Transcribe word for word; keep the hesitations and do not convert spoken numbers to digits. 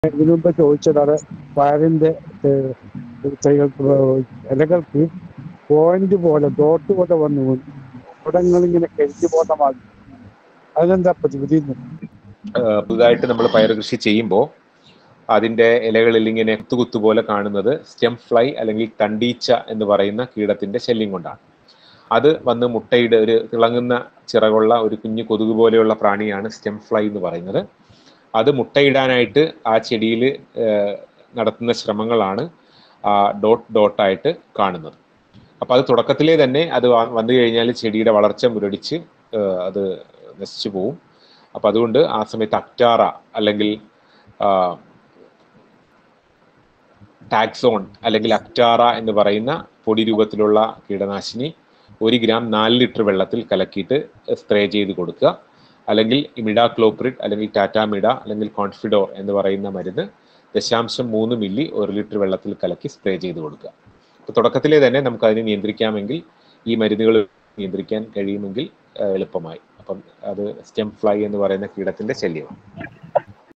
ഇതിനു മുമ്പ് ചോദിച്ചതാണ് പയറിന്റെ തൈകൾക്ക് ഇലകൾക്ക് പോയിന്റ് പോലെ ഡോട്ട് പോലെ വന്നു ഇവിടങ്ങളിങ്ങനെ കരിഞ്ഞു പോന്ന മാതിരി. അതിനെന്താ പ്രതിവിധി? പുതുതായിട്ട് നമ്മൾ പയർ കൃഷി ചെയ്യുമ്പോൾ അതിന്റെ ഇലകളിൽ ഇങ്ങനെ കുത്തുകുത്തു പോലെ കാണുന്നത് സ്റ്റെം ഫ്ലൈ അല്ലെങ്കിൽ തണ്ടീച്ച എന്ന് പറയുന്ന കീടത്തിന്റെ ശല്യം കൊണ്ടാണ്. അത് വന്ന് മുട്ടയുടെ ഒരു തിളങ്ങുന്ന ചിറകുള്ള ഒരു കുഞ്ഞു കൊതുക് പോലെയുള്ള പ്രാണിയാണ് സ്റ്റെം ഫ്ലൈ എന്ന് പറയുന്നത്. അത് മുട്ടയിടാനായിട്ട് ആ ചെടിയിൽ നടത്തുന്ന ശ്രമങ്ങളാണ് ആ ഡോട്ട് ഡോട്ടായിട്ട് കാണുന്നത്. അപ്പം അത് തുടക്കത്തിലേ തന്നെ അത് വന്നു കഴിഞ്ഞാൽ ചെടിയുടെ വളർച്ച മുരടിച്ച് അത് നശിച്ചു പോവും. അപ്പം അതുകൊണ്ട് ആ സമയത്ത് അക്റ്റാറ അല്ലെങ്കിൽ ടാക്സോൺ അല്ലെങ്കിൽ അക്റ്റാറ എന്ന് പറയുന്ന പൊടി രൂപത്തിലുള്ള കീടനാശിനി ഒരു ഗ്രാം നാല് ലിറ്റർ വെള്ളത്തിൽ കലക്കിയിട്ട് സ്പ്രേ ചെയ്ത് കൊടുക്കുക. അല്ലെങ്കിൽ ഇമിഡാക്ലോപ്രിഡ് അല്ലെങ്കിൽ ടാറ്റാമിഡ അല്ലെങ്കിൽ കോൺഫിഡോർ എന്ന് പറയുന്ന മരുന്ന് ദശാംശം മൂന്ന് മില്ലി ഒരു ലിറ്റർ വെള്ളത്തിൽ കലക്കി സ്പ്രേ ചെയ്ത് കൊടുക്കുക. അപ്പോൾ തുടക്കത്തിലേ തന്നെ നമുക്ക് അതിനെ നിയന്ത്രിക്കാമെങ്കിൽ, ഈ മരുന്നുകൾ നിയന്ത്രിക്കാൻ കഴിയുമെങ്കിൽ എളുപ്പമായി. അപ്പം അത് സ്റ്റെം ഫ്ലൈ എന്ന് പറയുന്ന കീടത്തിന്റെ ശല്യമാണ്.